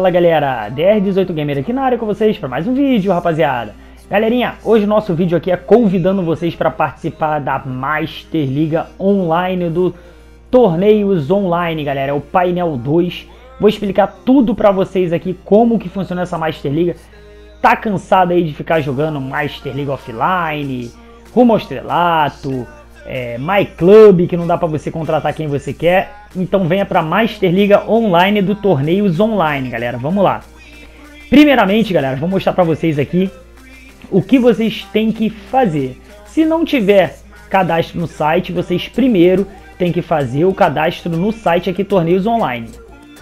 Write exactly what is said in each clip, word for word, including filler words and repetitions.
Fala galera, D R dezoito Gamer aqui na área com vocês para mais um vídeo, rapaziada. Galerinha, hoje o nosso vídeo aqui é convidando vocês para participar da Master Liga Online, do Torneios Online, galera, é o Painel dois. Vou explicar tudo para vocês aqui, como que funciona essa Master Liga. Tá cansado aí de ficar jogando Master League Offline, Rumo ao Estrelato, é, My Club, que não dá para você contratar quem você quer? Então venha para Master Liga Online do Torneios Online, galera. Vamos lá. Primeiramente, galera, vou mostrar para vocês aqui o que vocês têm que fazer. Se não tiver cadastro no site, vocês primeiro têm que fazer o cadastro no site aqui Torneios Online.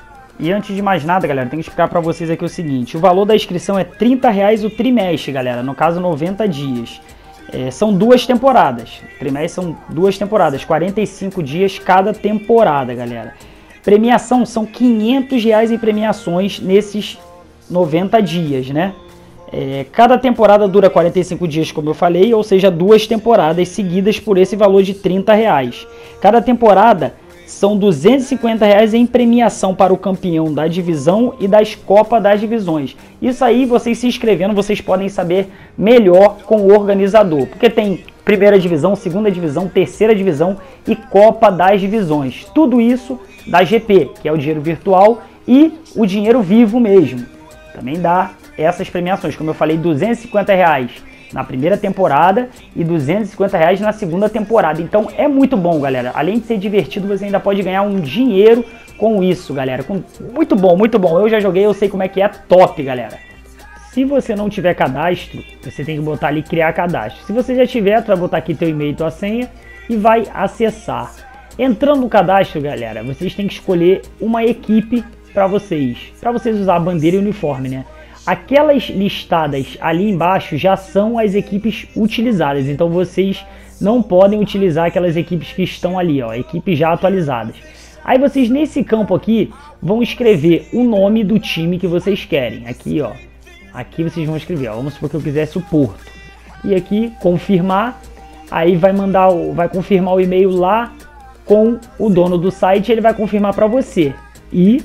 E antes de mais nada, galera, tenho que explicar para vocês aqui o seguinte: o valor da inscrição é trinta reais o trimestre, galera, no caso noventa dias. É, são duas temporadas, trimestre são duas temporadas, quarenta e cinco dias cada temporada, galera. Premiação são quinhentos reais em premiações nesses noventa dias, né? É, cada temporada dura quarenta e cinco dias, como eu falei, ou seja, duas temporadas seguidas por esse valor de trinta reais. Cada temporada são duzentos e cinquenta reais em premiação para o campeão da divisão e das Copas das Divisões. Isso aí, vocês se inscrevendo, vocês podem saber melhor com o organizador. Porque tem primeira divisão, segunda divisão, terceira divisão e Copa das Divisões. Tudo isso da G P, que é o dinheiro virtual, e o dinheiro vivo mesmo. Também dá essas premiações, como eu falei, duzentos e cinquenta reais na primeira temporada e duzentos e cinquenta reais na segunda temporada. Então é muito bom, galera. Além de ser divertido, você ainda pode ganhar um dinheiro com isso, galera. Com... Muito bom, muito bom. Eu já joguei, eu sei como é que é, top, galera. Se você não tiver cadastro, você tem que botar ali criar cadastro. Se você já tiver, tu vai botar aqui teu e-mail e tua senha e vai acessar. Entrando no cadastro, galera, vocês têm que escolher uma equipe para vocês, para vocês usar a bandeira e uniforme, né? Aquelas listadas ali embaixo já são as equipes utilizadas, então vocês não podem utilizar aquelas equipes que estão ali, ó, equipes já atualizadas. Aí vocês nesse campo aqui vão escrever o nome do time que vocês querem. Aqui, ó, aqui vocês vão escrever, ó, vamos supor que eu quisesse o Porto. E aqui confirmar, aí vai mandar, vai confirmar o e-mail lá com o dono do site, ele vai confirmar para você. E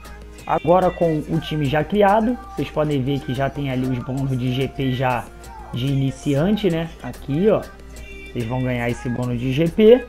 agora com o time já criado, vocês podem ver que já tem ali os bônus de G P já de iniciante, né? Aqui, ó, vocês vão ganhar esse bônus de G P.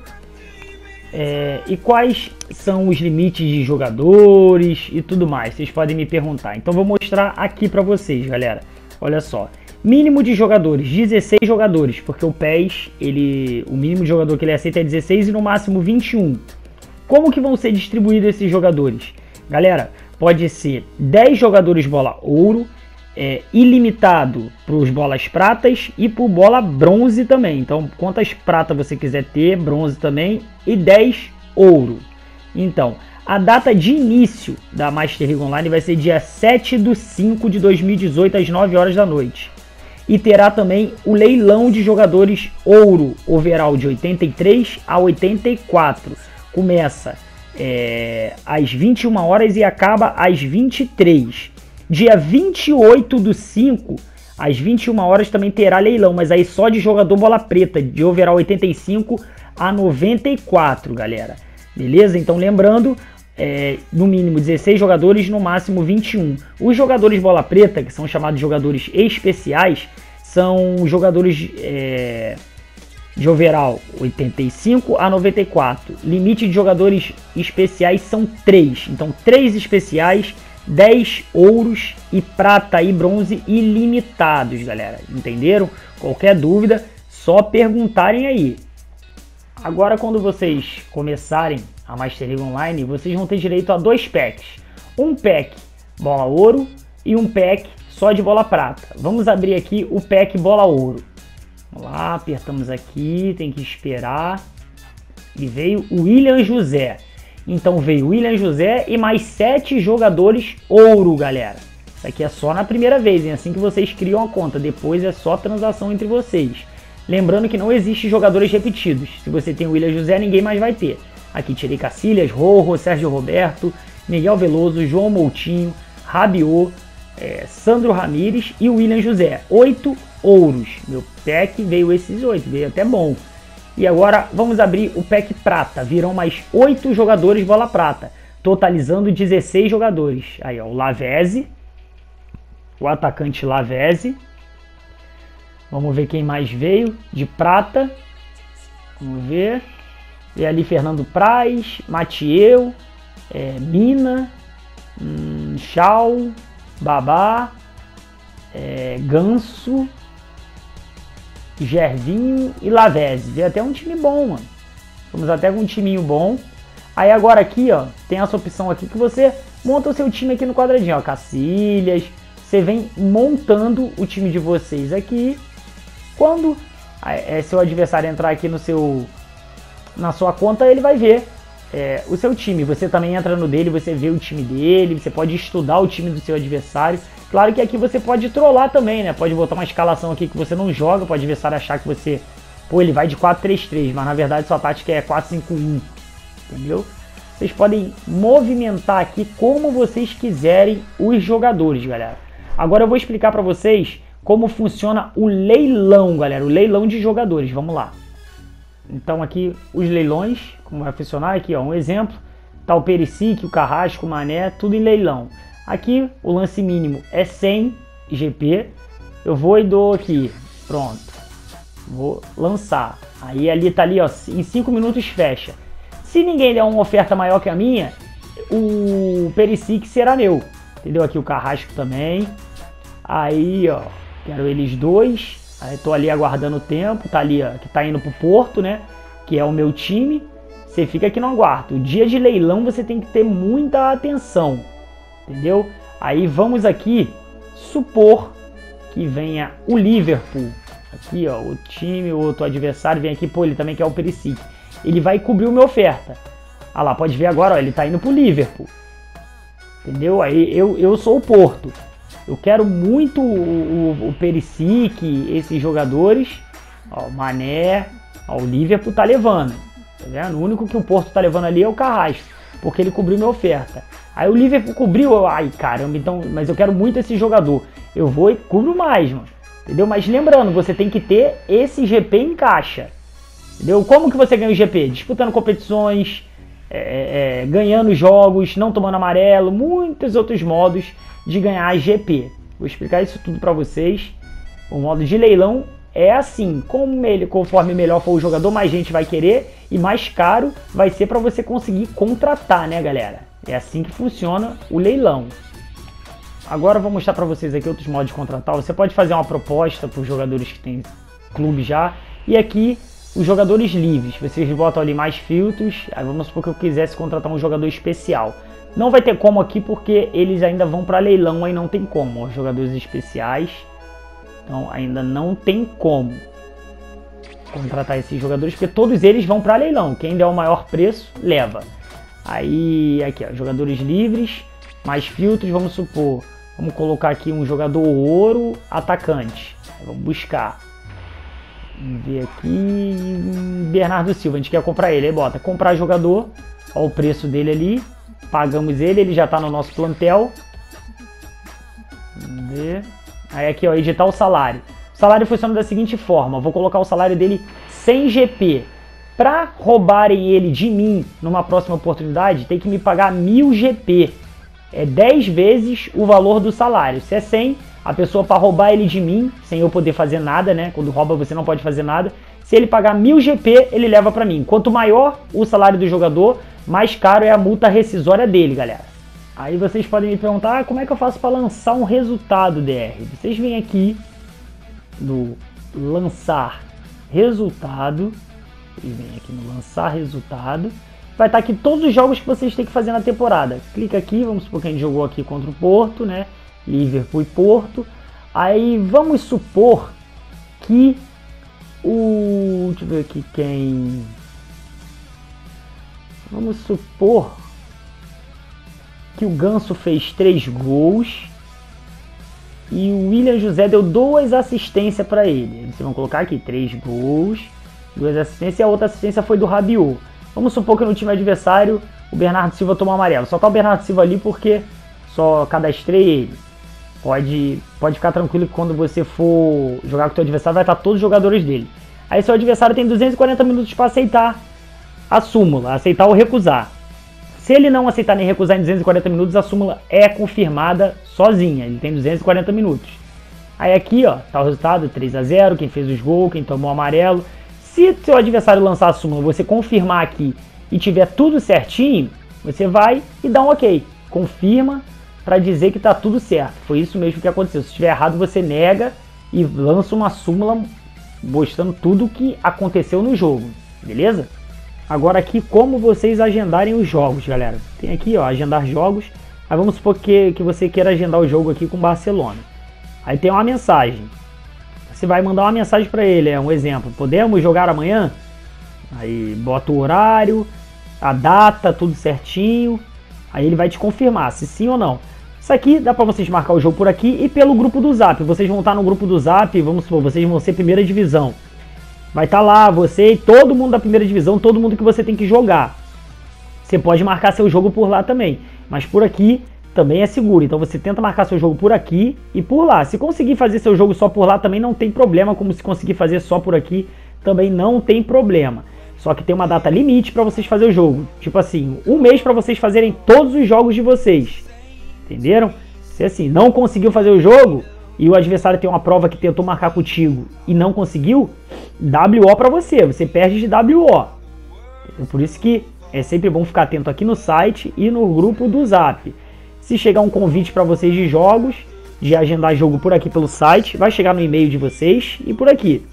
É, e quais são os limites de jogadores e tudo mais? Vocês podem me perguntar. Então vou mostrar aqui para vocês, galera. Olha só, mínimo de jogadores, dezesseis jogadores, porque o P E S, ele, o mínimo de jogador que ele aceita é dezesseis e no máximo vinte e um. Como que vão ser distribuídos esses jogadores? Galera, pode ser dez jogadores bola ouro, é, ilimitado para os bolas pratas e por bola bronze também. Então, quantas pratas você quiser ter, bronze também, e dez ouro. Então, a data de início da Master League Online vai ser dia sete de cinco de dois mil e dezoito, às nove horas da noite. E terá também o leilão de jogadores ouro, overall de oitenta e três a oitenta e quatro. Começa É, às vinte e uma horas e acaba às vinte e três. Dia vinte e oito do cinco, às vinte e uma horas também terá leilão, mas aí só de jogador bola preta, de overall oitenta e cinco a noventa e quatro, galera. Beleza? Então lembrando, é, no mínimo dezesseis jogadores, no máximo vinte e um. Os jogadores bola preta, que são chamados de jogadores especiais, são jogadores... É, de overall oitenta e cinco a noventa e quatro. Limite de jogadores especiais são três. Então três especiais, dez ouros e prata e bronze ilimitados, galera. Entenderam? Qualquer dúvida, só perguntarem aí. Agora quando vocês começarem a Master League Online, vocês vão ter direito a dois packs. Um pack bola ouro e um pack só de bola prata. Vamos abrir aqui o pack bola ouro. Vamos lá, apertamos aqui, tem que esperar. E veio o William José. Então veio o William José e mais sete jogadores ouro, galera. Isso aqui é só na primeira vez, hein? Assim que vocês criam a conta. Depois é só transação entre vocês. Lembrando que não existe jogadores repetidos. Se você tem o William José, ninguém mais vai ter. Aqui tirei Cacilhas, Rojo, Sérgio Roberto, Miguel Veloso, João Moutinho, Rabiot, é, Sandro Ramírez e o William José. Oito ouros. Meu pack veio esses oito, veio até bom. E agora vamos abrir o pack prata. Virão mais oito jogadores bola prata. totalizando dezesseis jogadores. Aí, ó, o Lavezzi, o atacante Lavezzi. Vamos ver quem mais veio. De prata. Vamos ver. E ali Fernando Praz, Matieu, é, Mina, hum, Chau, Babá, é, Ganso, Gervinho e Lavezzi. Veio até um time bom, mano. Vamos até com um timinho bom. Aí agora aqui, ó, tem essa opção aqui que você monta o seu time aqui no quadradinho, ó, Cacilhas. Você vem montando o time de vocês aqui. Quando é, seu adversário entrar aqui no seu, na sua conta, ele vai ver é, o seu time. Você também entra no dele, você vê o time dele, você pode estudar o time do seu adversário. Claro que aqui você pode trollar também, né? Pode botar uma escalação aqui que você não joga, pode o adversário achar que você... Pô, ele vai de quatro três três, mas na verdade sua tática é quatro cinco um, entendeu? Vocês podem movimentar aqui como vocês quiserem os jogadores, galera. Agora eu vou explicar pra vocês como funciona o leilão, galera. O leilão de jogadores, vamos lá. Então aqui os leilões, como vai funcionar aqui, ó, um exemplo. Tá o Perisic, o Carrasco, o Mané, tudo em leilão. Aqui o lance mínimo é cem G P. Eu vou e dou aqui, pronto. Vou lançar. Aí ali tá ali, ó, em cinco minutos fecha. Se ninguém der uma oferta maior que a minha, o Perisic será meu. Entendeu? Aqui o Carrasco também. Aí, ó, quero eles dois. Aí tô ali aguardando o tempo. Tá ali, ó, que tá indo pro Porto, né? Que é o meu time. Você fica aqui no aguardo. O dia de leilão você tem que ter muita atenção. Entendeu? Aí vamos aqui supor que venha o Liverpool. Aqui, ó, o time, o outro adversário vem aqui, pô, ele também quer o Perisic. Ele vai cobrir uma oferta. Ah lá, pode ver agora, ó, ele tá indo pro Liverpool. Entendeu? Aí eu, eu sou o Porto. Eu quero muito o, o, o Perisic, esses jogadores. Ó, o Mané, ó, o Liverpool tá levando. Tá vendo? O único que o Porto tá levando ali é o Carrasco, porque ele cobriu minha oferta. Aí o Liverpool cobriu, ai caramba, então, mas eu quero muito esse jogador. Eu vou e cubro mais, mano. Entendeu? Mas lembrando, você tem que ter esse G P em caixa. Entendeu? Como que você ganha o G P? Disputando competições, é, é, ganhando jogos, não tomando amarelo, muitos outros modos de ganhar G P. Vou explicar isso tudo pra vocês. O modo de leilão é assim, como ele, conforme melhor for o jogador, mais gente vai querer e mais caro vai ser para você conseguir contratar, né, galera? É assim que funciona o leilão. Agora eu vou mostrar para vocês aqui outros modos de contratar. Você pode fazer uma proposta para os jogadores que tem clube já. E aqui, os jogadores livres. Vocês botam ali mais filtros. Aí vamos supor que eu quisesse contratar um jogador especial. Não vai ter como aqui porque eles ainda vão para leilão. Aí não tem como. Os jogadores especiais. Então ainda não tem como contratar esses jogadores. Porque todos eles vão para leilão. Quem der o maior preço, leva. Aí, aqui ó, jogadores livres. Mais filtros, vamos supor. Vamos colocar aqui um jogador ouro, atacante. Vamos buscar. Vamos ver aqui. Bernardo Silva, a gente quer comprar ele. Aí bota comprar jogador. Olha o preço dele ali. Pagamos ele, ele já está no nosso plantel. Vamos ver. Aí aqui, ó, editar o salário. O salário funciona da seguinte forma. Vou colocar o salário dele cem G P. Para roubarem ele de mim numa próxima oportunidade, tem que me pagar mil G P. É dez vezes o valor do salário. Se é cem, a pessoa para roubar ele de mim, sem eu poder fazer nada, né? Quando rouba você não pode fazer nada. Se ele pagar mil G P, ele leva para mim. Quanto maior o salário do jogador, mais caro é a multa rescisória dele, galera. Aí vocês podem me perguntar, ah, como é que eu faço para lançar um resultado, D R? Vocês vêm aqui no lançar resultado. Vocês vêm aqui no lançar resultado. Vai estar aqui todos os jogos que vocês têm que fazer na temporada. Clica aqui, vamos supor que a gente jogou aqui contra o Porto, né? Liverpool e Porto. Aí vamos supor que o... Deixa eu ver aqui quem... Vamos supor que o Ganso fez três gols e o William José deu duas assistências para ele. Vocês vão colocar aqui três gols, duas assistências e a outra assistência foi do Rabiot. Vamos supor que no time adversário o Bernardo Silva tomou amarelo. Só tá o Bernardo Silva ali porque só cadastrei ele. Pode, pode ficar tranquilo que quando você for jogar com o seu adversário vai estar todos os jogadores dele. Aí seu adversário tem duzentos e quarenta minutos para aceitar a súmula, aceitar ou recusar. Se ele não aceitar nem recusar em duzentos e quarenta minutos, a súmula é confirmada sozinha. Ele tem duzentos e quarenta minutos. Aí aqui, ó, tá o resultado, três a zero, quem fez os gols, quem tomou amarelo. Se seu adversário lançar a súmula, você confirmar aqui e tiver tudo certinho, você vai e dá um ok. Confirma para dizer que tá tudo certo. Foi isso mesmo que aconteceu. Se estiver errado, você nega e lança uma súmula mostrando tudo o que aconteceu no jogo, beleza? Agora aqui, como vocês agendarem os jogos, galera. Tem aqui, ó, agendar jogos. Aí vamos supor que, que você queira agendar o jogo aqui com o Barcelona. Aí tem uma mensagem. Você vai mandar uma mensagem para ele, é um exemplo. Podemos jogar amanhã? Aí bota o horário, a data, tudo certinho. Aí ele vai te confirmar se sim ou não. Isso aqui dá para vocês marcar o jogo por aqui e pelo grupo do Zap. Vocês vão estar no grupo do Zap, vamos supor, vocês vão ser primeira divisão. Vai estar lá você e todo mundo da primeira divisão, todo mundo que você tem que jogar. Você pode marcar seu jogo por lá também, mas por aqui também é seguro. Então você tenta marcar seu jogo por aqui e por lá. Se conseguir fazer seu jogo só por lá também não tem problema, como se conseguir fazer só por aqui também não tem problema. Só que tem uma data limite para vocês fazerem o jogo. Tipo assim, um mês para vocês fazerem todos os jogos de vocês. Entenderam? Se assim, não conseguiu fazer o jogo e o adversário tem uma prova que tentou marcar contigo e não conseguiu, W O para você, você perde de W O. Por isso que é sempre bom ficar atento aqui no site e no grupo do Zap. Se chegar um convite para vocês de jogos, de agendar jogo por aqui pelo site, vai chegar no e-mail de vocês e por aqui.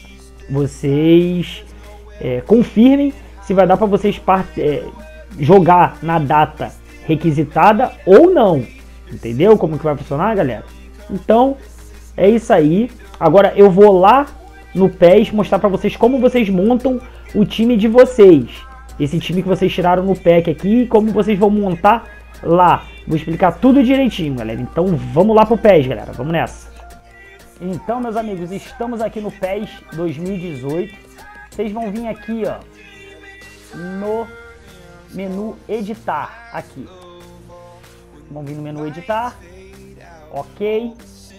Vocês é, confirmem se vai dar para vocês é, jogar na data requisitada ou não. Entendeu como que vai funcionar, galera? Então, é isso aí. Agora eu vou lá no P E S mostrar para vocês como vocês montam o time de vocês. Esse time que vocês tiraram no pack aqui, como vocês vão montar lá. Vou explicar tudo direitinho, galera. Então vamos lá pro P E S, galera. Vamos nessa. Então, meus amigos, estamos aqui no P E S dois mil e dezoito. Vocês vão vir aqui, ó, no menu editar, aqui. Vão vir no menu editar. Ok.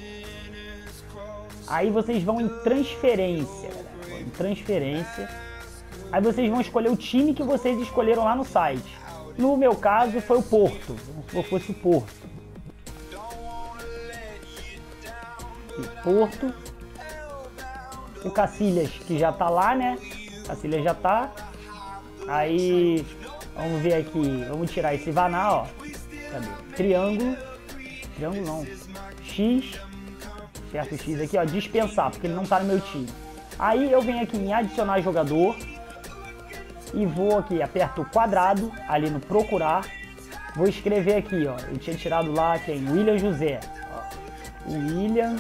Aí vocês vão em transferência, galera. Em transferência. Aí vocês vão escolher o time que vocês escolheram lá no site. No meu caso foi o Porto. Se fosse o Porto. E Porto. O Cacilhas, que já tá lá, né? Cacilhas já tá. Aí, vamos ver aqui. Vamos tirar esse Vaná, ó. Cadê? Triângulo. Triângulo não. X. Certo, o X aqui, ó. Dispensar, porque ele não tá no meu time. Aí eu venho aqui em adicionar jogador. E vou aqui, aperto o quadrado ali no procurar. Vou escrever aqui, ó. Eu tinha tirado lá quem? William José. Ó. William.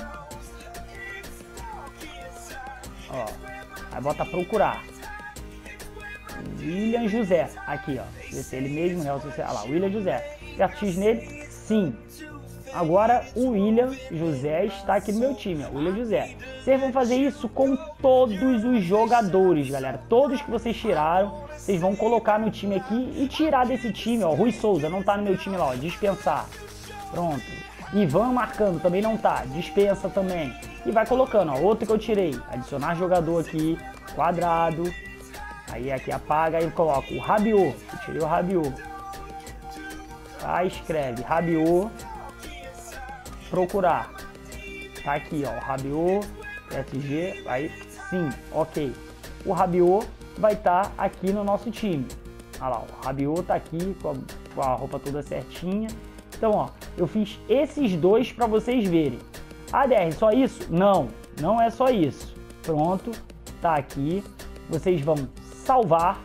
Ó. Aí bota procurar. William José. Aqui, ó. Esse é ele mesmo, Real Sociedade. Olha lá, William José. Aperto X nele. Sim. Agora o William José está aqui no meu time, ó. William José. Vocês vão fazer isso com todos os jogadores, galera. Todos que vocês tiraram, vocês vão colocar no time aqui e tirar desse time, ó. Rui Souza não tá no meu time lá, ó. Dispensar. Pronto. Ivan marcando, também não tá. Dispensa também. E vai colocando, ó. Outro que eu tirei. Adicionar jogador aqui. Quadrado. Aí aqui apaga e coloca o Rabiot. Eu tirei o Rabiot. Tá, escreve Rabiot. Procurar. Tá aqui, ó. Rabiot. S G. Aí, sim. Ok. O Rabiot vai estar tá aqui no nosso time. Olha lá, o Rabiot tá aqui com a, com a roupa toda certinha. Então, ó, eu fiz esses dois para vocês verem. A D R, só isso? Não, não é só isso. Pronto, tá aqui. Vocês vão salvar,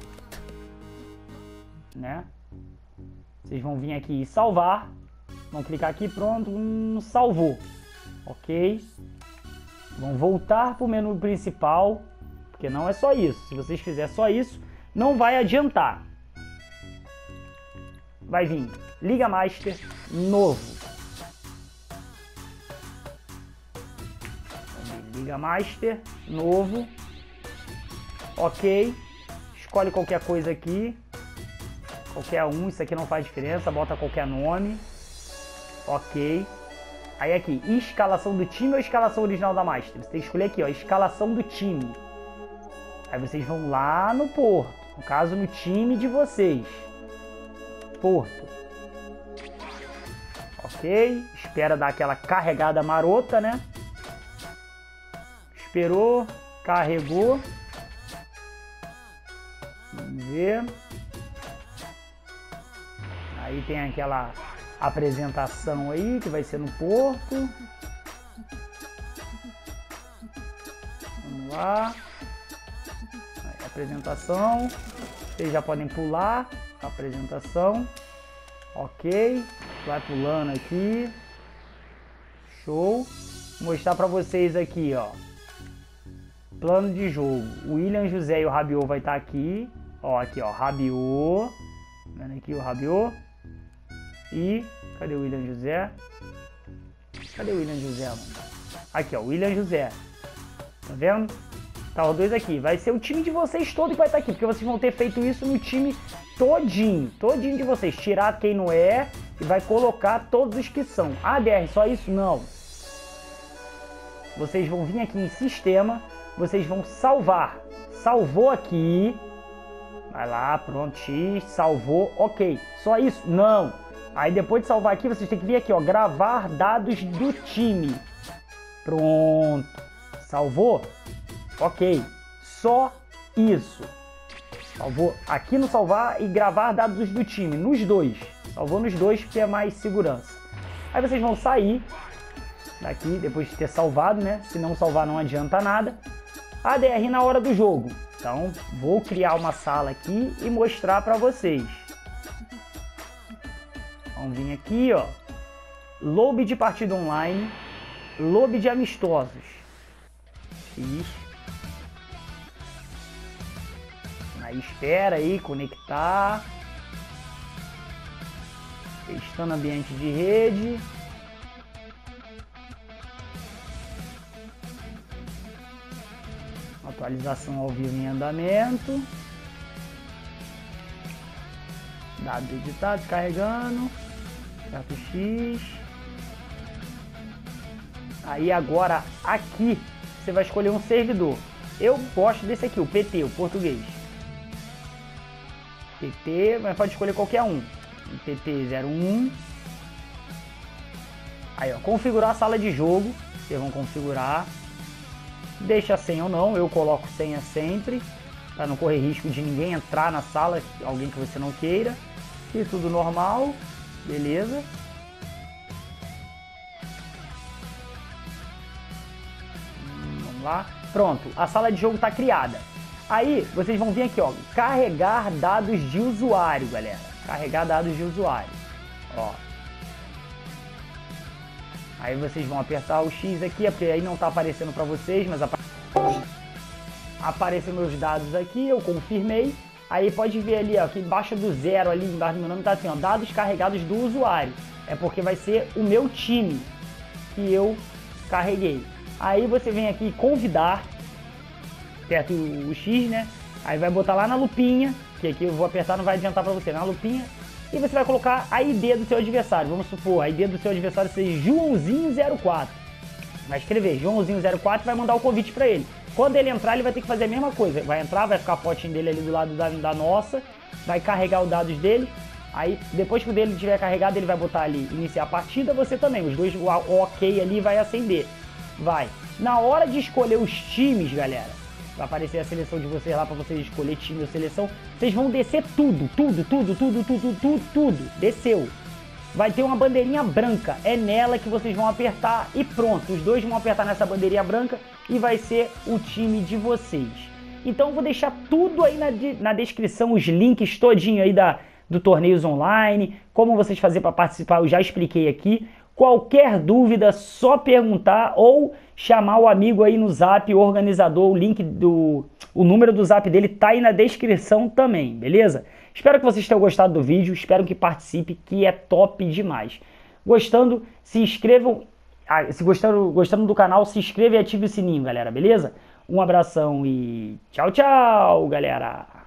né? Vocês vão vir aqui e salvar. Vão clicar aqui, pronto, hum, salvou. Ok. Vão voltar para o menu principal. Porque não é só isso. Se vocês fizerem só isso, não vai adiantar. Vai vir Liga Master novo. Liga Master novo. Ok. Escolhe qualquer coisa aqui. Qualquer um. Isso aqui não faz diferença. Bota qualquer nome. Ok. Aí aqui, escalação do time ou escalação original da Master? Você tem que escolher aqui, ó, escalação do time. Aí vocês vão lá no Porto, no caso no time de vocês. Porto. Ok, espera dar aquela carregada marota, né? Esperou, carregou. Vamos ver. Aí tem aquela apresentação aí, que vai ser no Porto. Vamos lá. Aí, apresentação. Vocês já podem pular a apresentação. Ok. Vai pulando aqui. Show. Vou mostrar pra vocês aqui, ó. Plano de jogo. O William José e o Rabiot vai estar aqui. Ó, aqui, ó. Rabiot. Vendo aqui o Rabiot. E... cadê o William José? Cadê o William José, mano? Aqui, ó. O William José. Tá vendo? Tá os dois aqui. Vai ser o time de vocês todo que vai estar aqui. Porque vocês vão ter feito isso no time todinho. Todinho de vocês. Tirar quem não é e vai colocar todos os que são. Ah, D R, só isso? Não. Vocês vão vir aqui em sistema. Vocês vão salvar. Salvou aqui. Vai lá, pronto, X. Salvou, ok. Só isso? Não. Aí depois de salvar aqui, vocês têm que vir aqui, ó. Gravar dados do time. Pronto. Salvou? Ok. Só isso. Salvou aqui no salvar e gravar dados do time. Nos dois. Salvou nos dois porque é mais segurança. Aí vocês vão sair daqui depois de ter salvado, né? Se não salvar não adianta nada. A D R na hora do jogo. Então vou criar uma sala aqui e mostrar para vocês. Vamos vir aqui, ó. Lobby de partida online. Lobby de amistosos. X. Aí espera aí, conectar. Testando ambiente de rede. Atualização ao vivo em andamento. Dados editados, carregando. Certo X. Aí agora aqui você vai escolher um servidor. Eu gosto desse aqui, o P T, o português. P T, mas pode escolher qualquer um. P T zero um. Aí, ó, configurar a sala de jogo. Vocês vão configurar. Deixa a senha ou não, eu coloco senha sempre, para não correr risco de ninguém entrar na sala, alguém que você não queira. E tudo normal, beleza. Hum, vamos lá. Pronto, a sala de jogo está criada. Aí vocês vão vir aqui, ó, carregar dados de usuário, galera. Carregar dados de usuário, ó. Aí vocês vão apertar o X aqui, porque aí não está aparecendo para vocês, mas apa aparecem meus dados aqui, eu confirmei. Aí pode ver ali, ó, que embaixo do zero ali, embaixo do meu nome tá assim, ó, dados carregados do usuário. É porque vai ser o meu time que eu carreguei. Aí você vem aqui convidar, aperta o, o X, né? Aí vai botar lá na lupinha, que aqui eu vou apertar, não vai adiantar para você, na lupinha. E você vai colocar a I D do seu adversário. Vamos supor, a I D do seu adversário seja Joãozinho zero quatro. Vai escrever Joãozinho zero quatro e vai mandar o convite para ele. Quando ele entrar, ele vai ter que fazer a mesma coisa. Vai entrar, vai ficar a fotinho dele ali do lado da, da nossa. Vai carregar os dados dele. Aí, depois que o dele tiver carregado, ele vai botar ali iniciar a partida. Você também. Os dois, o ok ali vai acender. Vai. Na hora de escolher os times, galera, vai aparecer a seleção de vocês lá para vocês escolher time ou seleção. Vocês vão descer tudo, tudo, tudo, tudo, tudo, tudo, tudo. Desceu. Vai ter uma bandeirinha branca. É nela que vocês vão apertar e pronto. Os dois vão apertar nessa bandeirinha branca e vai ser o time de vocês. Então eu vou deixar tudo aí na, na descrição, os links todinho aí da, do Torneios Online. Como vocês fazer para participar, eu já expliquei aqui. Qualquer dúvida, só perguntar ou chamar o amigo aí no Zap, o organizador, o link do... o número do Zap dele tá aí na descrição também, beleza? Espero que vocês tenham gostado do vídeo, espero que participe, que é top demais. Gostando, se inscrevam, se gostando, gostando do canal, se inscreva e ative o sininho, galera, beleza? Um abração e tchau, tchau, galera!